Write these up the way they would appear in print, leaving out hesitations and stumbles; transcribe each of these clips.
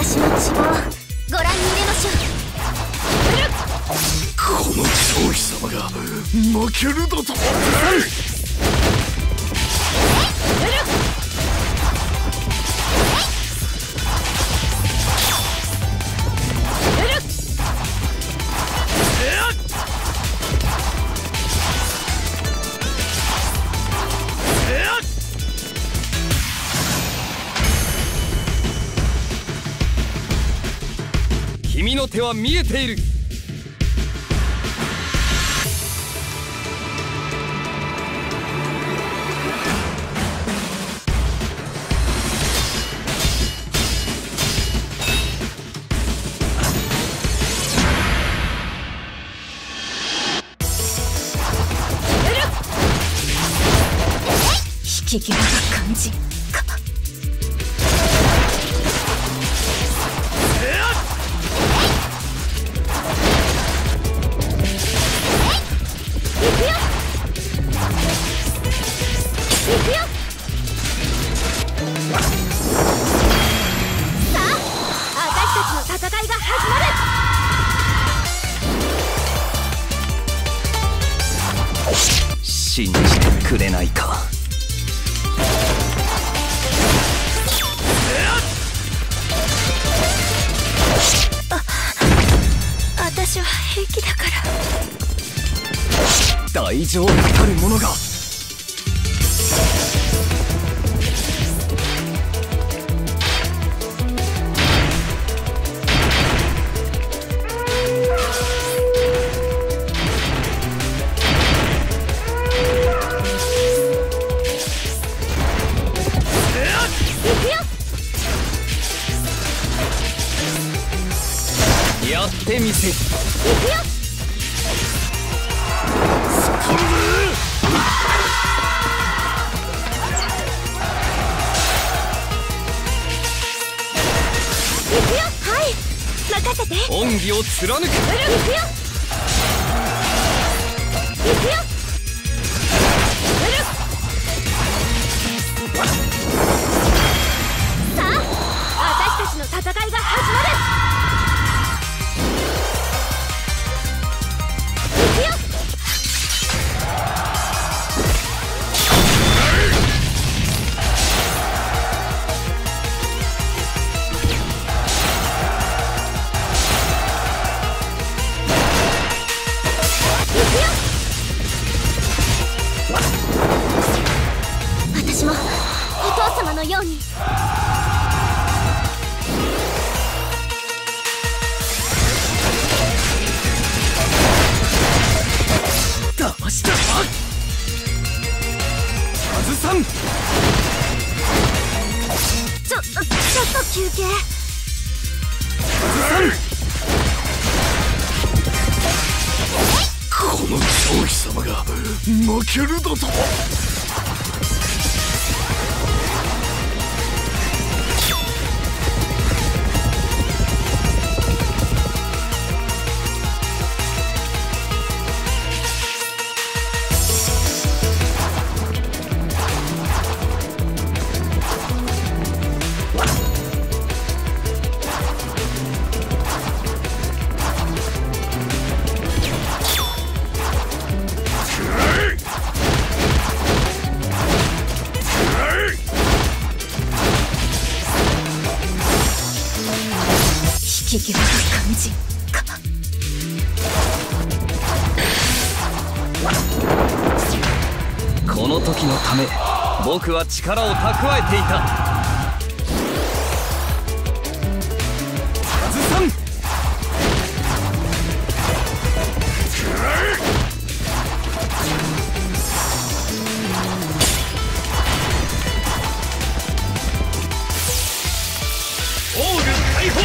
私の血をご覧に入れましょう。 この張飛様が負けるだと。 君の手は見えている。 引き際が肝心か。 信じてくれないか。 私は平気だから。 大丈夫たるものが。やってみせる。行くよ。 行くよ。はい、任せて。 恩義を貫く。 行くよ。行くよ。さあ、私たちの戦いが始まる。私もお父様のように。 騙したわ。外さん。 ちょっと休憩。 外さん。 この張飛様が負けるだと。 引き際が肝心か。 この時のため僕は力を蓄えていた。外さん。オール解放。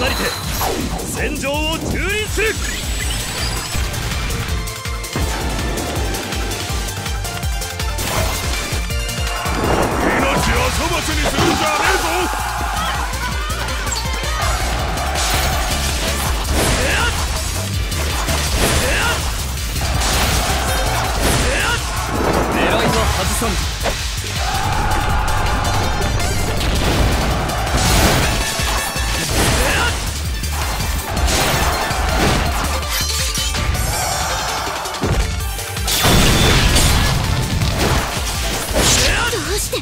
なりて戦場を蹂躙する。 命浅まつにするんじゃねえぞ。 狙いは外さぬ。 どうして。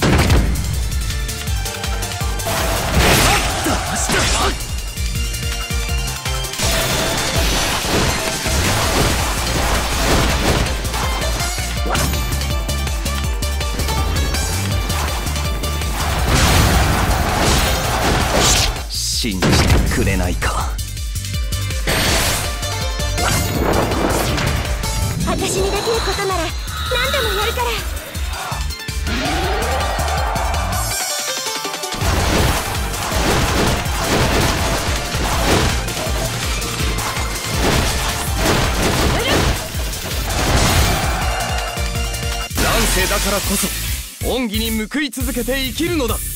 信じてくれないか。 私にできることなら何でもやるから。 乱世だからこそ恩義に報い続けて生きるのだ。